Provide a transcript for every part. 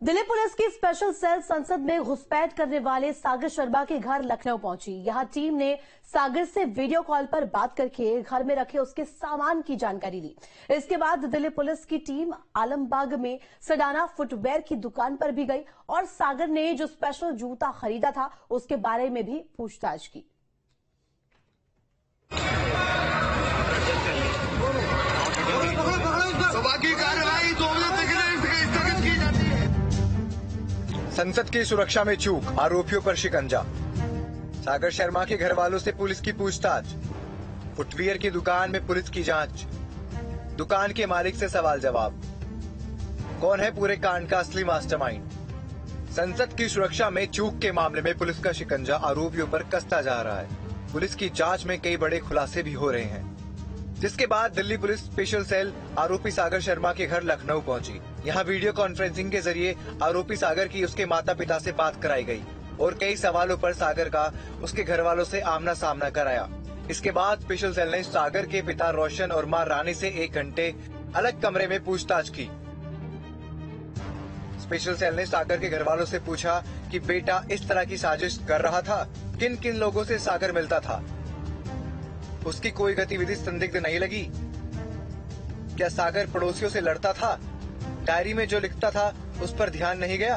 Delhi police की special cell संसद में घुसपैठ करने वाले सागर शर्मा के घर लखनऊ पहुंची। यहां टीम ने सागर से वीडियो कॉल पर बात करके घर में रखे उसके सामान की जानकारी ली। इसके बाद दिल्ली पुलिस की टीम आलमबाग में सडाना फुटवेयर की दुकान पर भी गई और सागर ने जो स्पेशल जूता खरीदा था उसके बारे में भी पूछताछ की। संसद की सुरक्षा में चूक, आरोपियों पर शिकंजा। सागर शर्मा के घर वालों से पुलिस की पूछताछ। फुटवियर की दुकान में पुलिस की जांच। दुकान के मालिक से सवाल जवाब। कौन है पूरे कांड का असली मास्टरमाइंड? संसद की सुरक्षा में चूक के मामले में पुलिस का शिकंजा आरोपियों पर कसता जा रहा है। पुलिस की जांच में कई बड़े खुलासे भी हो रहे हैं, जिसके बाद दिल्ली पुलिस स्पेशल सेल आरोपी सागर शर्मा के घर लखनऊ पहुंची। यहां वीडियो कॉन्फ्रेंसिंग के जरिए आरोपी सागर की उसके माता पिता से बात कराई गई और कई सवालों पर सागर का उसके घर वालों से आमना सामना कराया। इसके बाद स्पेशल सेल ने सागर के पिता रोशन और मां रानी से 1 घंटे अलग कमरे में पूछताछ की। स्पेशल सेल ने सागर के घर वालों से पूछा कि बेटा इस तरह की साजिश कर रहा था, किन किन लोगों से सागर मिलता था, उसकी कोई गतिविधि संदिग्ध नहीं लगी, क्या सागर पड़ोसियों से लड़ता था, डायरी में जो लिखता था उस पर ध्यान नहीं गया।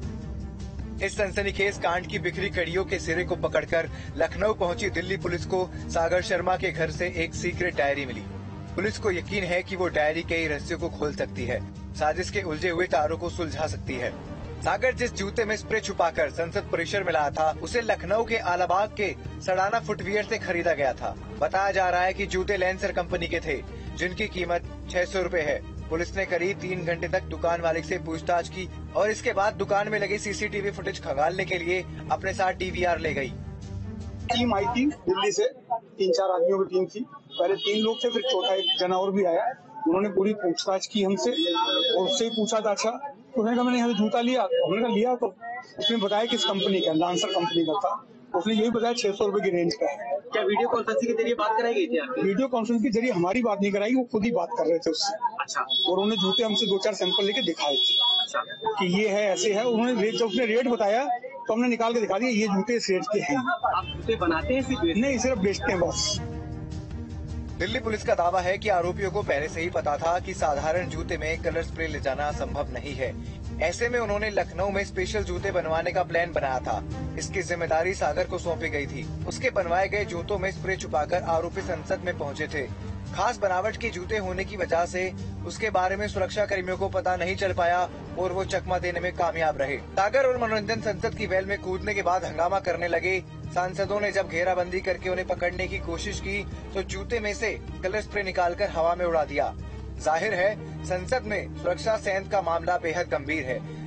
इस सनसनीखेज कांड की बिखरी कड़ियों के सिरे को पकड़कर लखनऊ पहुंची दिल्ली पुलिस को सागर शर्मा के घर से एक सीक्रेट डायरी मिली। पुलिस को यकीन है कि वो डायरी कई रहस्यों को खोल सकती है, साजिश के उलझे हुए तारों को सुलझा सकती है। सागर जिस जूते में स्प्रे छुपाकर संसद परिसर में लाया था, उसे लखनऊ के आलमबाग के सडाना फुटवियर से खरीदा गया था। बताया जा रहा है कि जूते लेंसर कंपनी के थे, जिनकी कीमत 600 रुपए है। पुलिस ने करीब 3 घंटे तक दुकान मालिक से पूछताछ की और इसके बाद दुकान में लगे सीसीटीवी फुटेज खंगालने के लिए अपने साथ डीवीआर ले गई। टीम आई थी दिल्ली से, 3-4 आदमियों की टीम थी। पहले 3 लोग थे, फिर चौथा एक जना और भी आया। उन्होंने पूरी पूछताछ की हमसे और उससे ही पूछा था, अच्छा तो उसने कहा मैंने यहाँ से जूता लिया। हमने कहा लिया, तो उसने बताया किस कंपनी का, लांसर कंपनी का था। उसने यही बताया 600 रुपए की रेंज का है। क्या वीडियो कॉन्फ्रेंसिंग के जरिए बात कराई गई थी आपकी? वीडियो कॉन्फ्रेंस के जरिए हमारी बात नहीं कराई, वो खुद ही बात कर रहे थे उससे। अच्छा। और उन्होंने जूते हमसे 2-4 सैंपल लेके दिखाए थे। अच्छा। कि ये है, ऐसे है। उन्होंने जब उसने रेट बताया तो हमने निकाल के दिखा दिया, ये जूते इस रेट के हैं। आप जूते बनाते हैं सिर्फ? नहीं, सिर्फ बेचते हैं बस। दिल्ली पुलिस का दावा है कि आरोपियों को पहले से ही पता था कि साधारण जूते में कलर स्प्रे ले जाना संभव नहीं है। ऐसे में उन्होंने लखनऊ में स्पेशल जूते बनवाने का प्लान बनाया था। इसकी जिम्मेदारी सागर को सौंपी गई थी। उसके बनवाए गए जूतों में स्प्रे छुपाकर आरोपी संसद में पहुंचे थे। खास बनावट के जूते होने की वजह से उसके बारे में सुरक्षा कर्मियों को पता नहीं चल पाया और वो चकमा देने में कामयाब रहे। सागर और मनोरंजन संसद की वेल में कूदने के बाद हंगामा करने लगे। सांसदों ने जब घेराबंदी करके उन्हें पकड़ने की कोशिश की तो जूते में से कलर स्प्रे निकालकर हवा में उड़ा दिया। जाहिर है संसद में सुरक्षा सेंध का मामला बेहद गंभीर है।